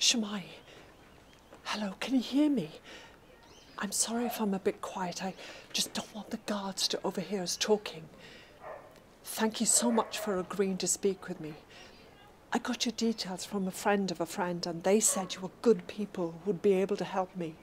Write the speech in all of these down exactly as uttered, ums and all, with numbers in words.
Shemai. Hello, can you hear me? I'm sorry if I'm a bit quiet. I just don't want the guards to overhear us talking. Thank you so much for agreeing to speak with me. I got your details from a friend of a friend, and they said you were good people who would be able to help me.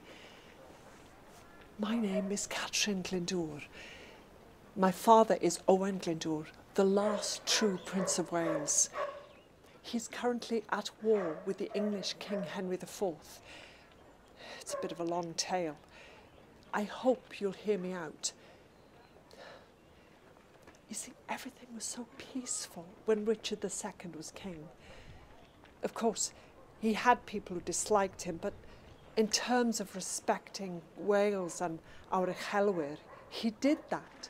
My name is Catrin Glyndŵr. My father is Owain Glyndŵr, the last true Prince of Wales. He's currently at war with the English King Henry the Fourth. It's a bit of a long tale. I hope you'll hear me out. You see, everything was so peaceful when Richard the Second was king. Of course, he had people who disliked him, but in terms of respecting Wales and our uchelwyr, he did that.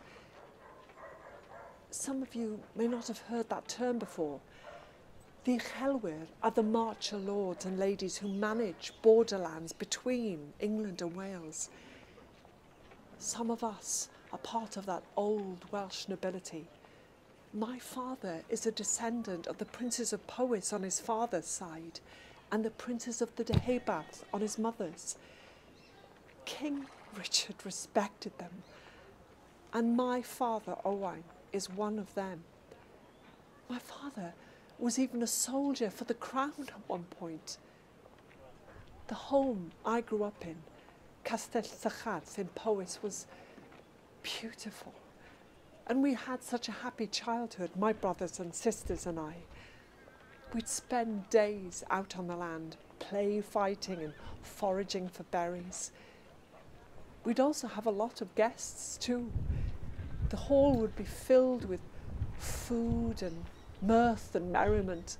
Some of you may not have heard that term before. The uchelwyr are the marcher lords and ladies who manage borderlands between England and Wales. Some of us are part of that old Welsh nobility. My father is a descendant of the princes of Powys on his father's side and the princes of the Deheubarth on his mother's. King Richard respected them, and my father, Owain, is one of them. My father was even a soldier for the crown at one point. The home I grew up in, Castell Sycharth in Powys, was beautiful. And we had such a happy childhood, my brothers and sisters and I. We'd spend days out on the land, play fighting and foraging for berries. We'd also have a lot of guests too. The hall would be filled with food and mirth and merriment.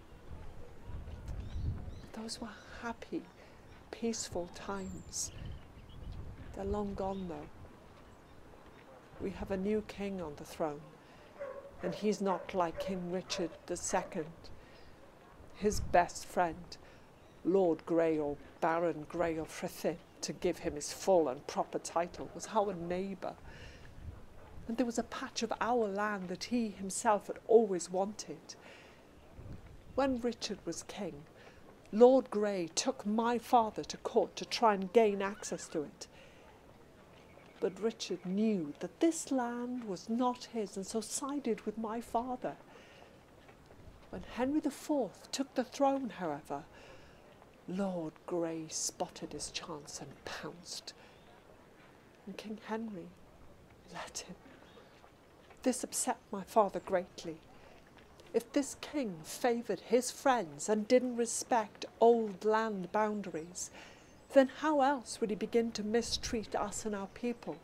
Those were happy, peaceful times. They're long gone though. We have a new king on the throne, and he's not like King Richard the Second. His best friend, Lord Grey or Baron Grey of Rhuthun, to give him his full and proper title, was our neighbour. And there was a patch of our land that he himself had always wanted. When Richard was king, Lord Grey took my father to court to try and gain access to it. But Richard knew that this land was not his, and so sided with my father. When Henry the Fourth took the throne, however, Lord Grey spotted his chance and pounced. And King Henry let him. This upset my father greatly. If this king favoured his friends and didn't respect old land boundaries, then how else would he begin to mistreat us and our people?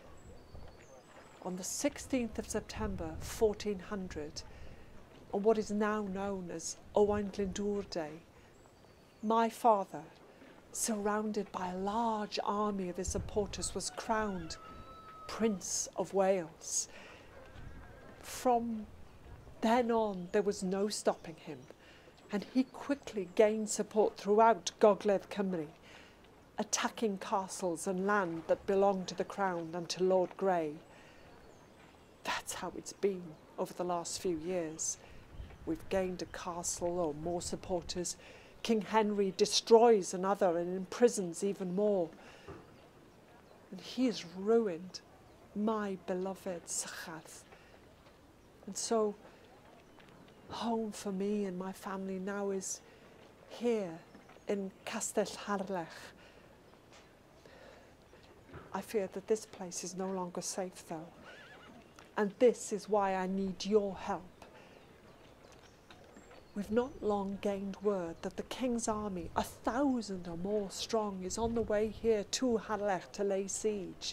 On the sixteenth of September fourteen hundred, on what is now known as Owain Glyndŵr Day, my father, surrounded by a large army of his supporters, was crowned Prince of Wales. From then on, there was no stopping him, and he quickly gained support throughout Gogledd Cymru, attacking castles and land that belonged to the crown and to Lord Grey. That's how it's been over the last few years. We've gained a castle or more supporters. King Henry destroys another and imprisons even more. And he has ruined my beloved Sycharth. And so home for me and my family now is here in Castell Harlech. I fear that this place is no longer safe though, and this is why I need your help. We've not long gained word that the king's army, a thousand or more strong, is on the way here to Harlech to lay siege.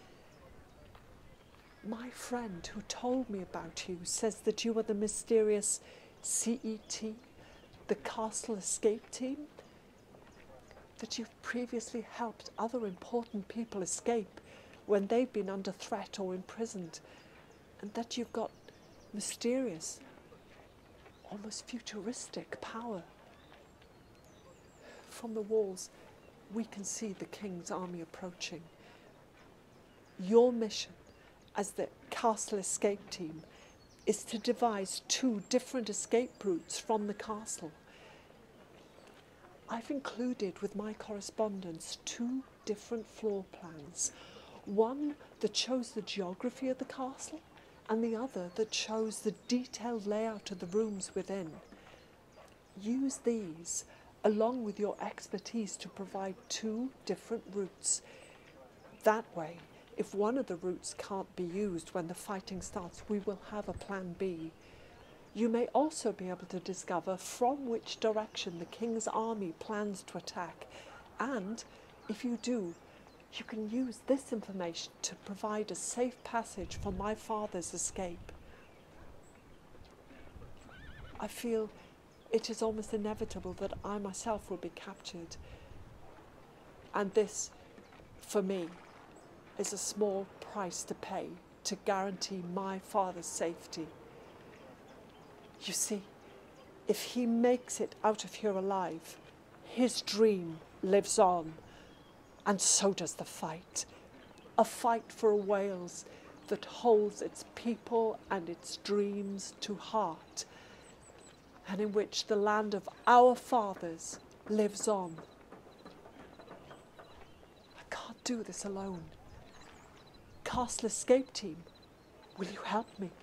My friend who told me about you says that you are the mysterious C E T, the Castle Escape Team, that you've previously helped other important people escape when they've been under threat or imprisoned, and that you've got mysterious, almost futuristic power. From the walls, we can see the king's army approaching. Your mission as the Castle Escape Team is to devise two different escape routes from the castle. I've included with my correspondence two different floor plans. One that shows the geography of the castle and the other that shows the detailed layout of the rooms within. Use these along with your expertise to provide two different routes. That way, if one of the routes can't be used when the fighting starts, we will have a plan B. You may also be able to discover from which direction the king's army plans to attack, and if you do, you can use this information to provide a safe passage for my father's escape. I feel it is almost inevitable that I myself will be captured, and this, for me, is a small price to pay to guarantee my father's safety. You see, if he makes it out of here alive, his dream lives on, and so does the fight. A fight for a Wales that holds its people and its dreams to heart, and in which the land of our fathers lives on. I can't do this alone. Castle Escape Team, will you help me?